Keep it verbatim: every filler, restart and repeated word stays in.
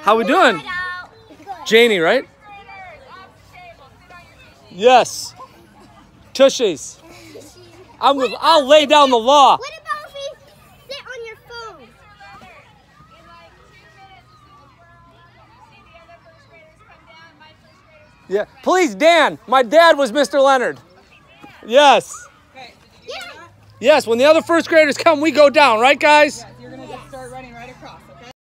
How we doing? Janie, right? Yes. Tushies. I'm gonna, I'll lay down the law. What about if we sit on your phone? Yeah. Please, Dan. My dad was Mister Leonard. Yes. Yeah. Yes. When the other first graders come, we go down, right, guys?